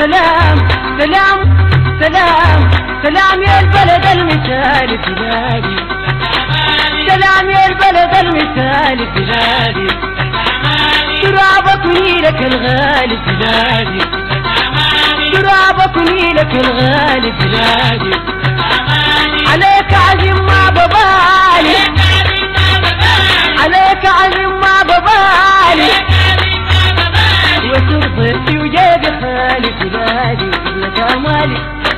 سلام سلام سلام سلام يا البلد المثالي بلادي، سلام يا البلد المثالي بلادي، ترابك ونيلك الغالي بلادي، ترابك ونيلك الغالي بلادي، عليك عزم ما ببالي، عليك عزم ما ببالي، وترضيتي وجابي خالي بلادي لك امالي.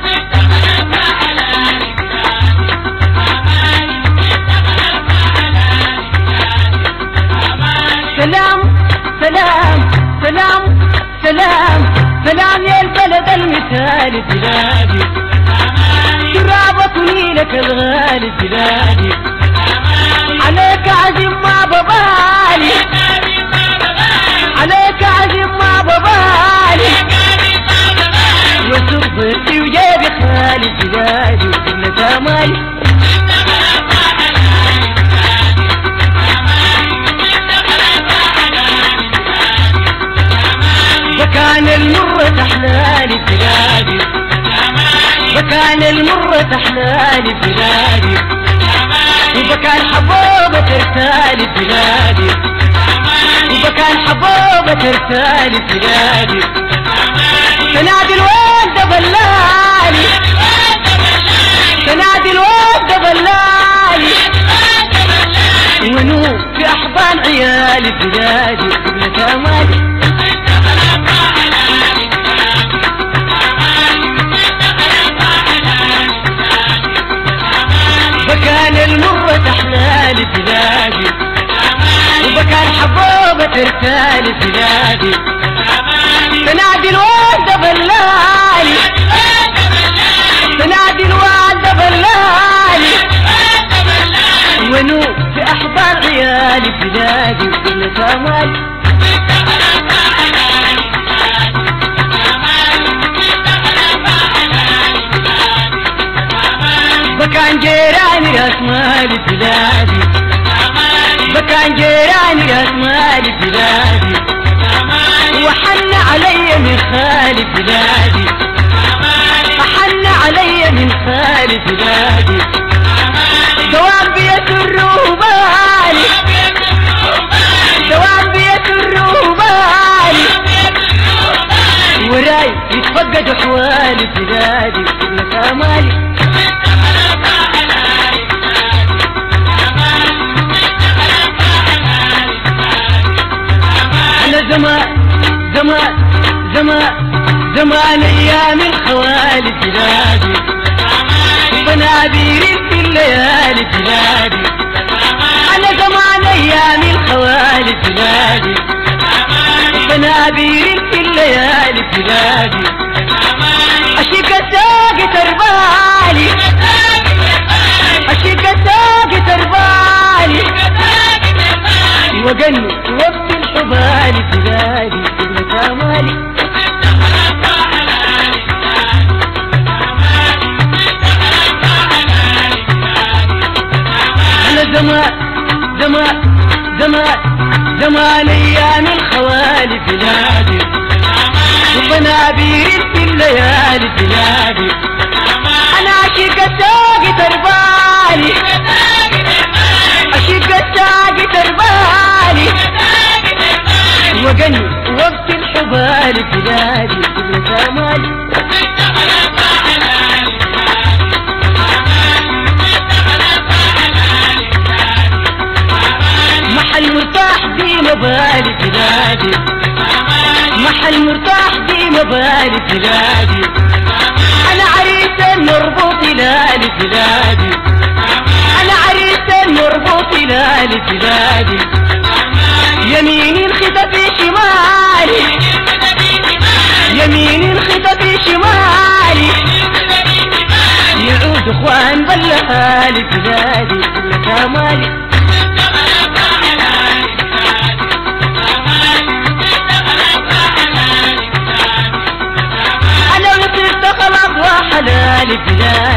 سلام سلام سلام سلام سلام يا البلد المثالي بلادي، ترابك ونيلك الغالي بلادي، عليك عزم ما ببالي، عليك عزم ما ببالي، وترضيتي وجابي خالي بلادي لك امالي. بكان المرة تحلالي بلادي، بكان المرة تحلالي بلادي، وبكان حبوبة ترسالي بلادي، وبكان حبوبة ترسالي بلادي، تنادي الواد بلالي، تنادي الواد بلالي، ونوم في احضان عيالي بلادي قبلة امالي. بكان المرة تحلالي بلادي، وبكان حبوبة ترسالي بلادي، تنادي الواد بلالي، تنادي الواد بلالي، ونوم في احضان عيالي بلادي وقلة امالي. بكان جيراني راس مالي بلادي، بكان جيراني راس مالي بلادي، وحن علي من خالي بلادي، حن علي من خالي بلادي، دوام بيسره بالي، دوام بيسره بالي، وراي يتفقد حوالي بلادي لك امالي. زمان زمان زمان زمان ايام الخوالي بلادي، وبنادير في الليالي بلادي، انا زمان ايام الخوالي بلادي، وبنادير في الليالي بلادي، اشيك الساق تربالي، اشيك الساق تربالي، وقني وقت الحبالي بلادي قبلة امالي. انا زمان زمان زمان زمان ايام الخوالي بلادي، وبنابير في الليالي بلادي، انا عشيق الساق تربالي، عشيق الساق تربالي، وقني وقت الحبالي بلادي قبلة امالي. محل مرتاح في مبالي بلادي، محل مرتاح في مبالي بلادي، انا عريس مربوط لالي بلادي، انا عريس مربوط لالي بلادي، يميني انخدى في شمالي، يميني انخدى في شمالي، يعود اخوان بلهالي بلادي لك امالي. انا وصرت خلاص وحلالي بلادي،